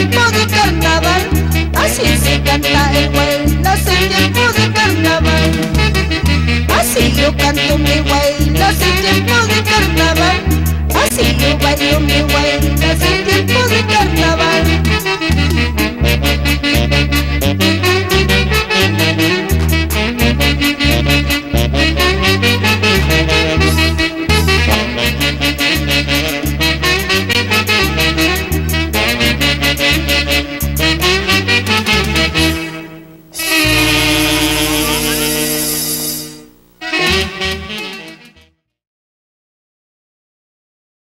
tiempo de carnaval. Así se canta el huaylas en tiempo de carnaval. Así yo canto mi huaylas en tiempo de carnaval. Así yo bailo mi huaylas en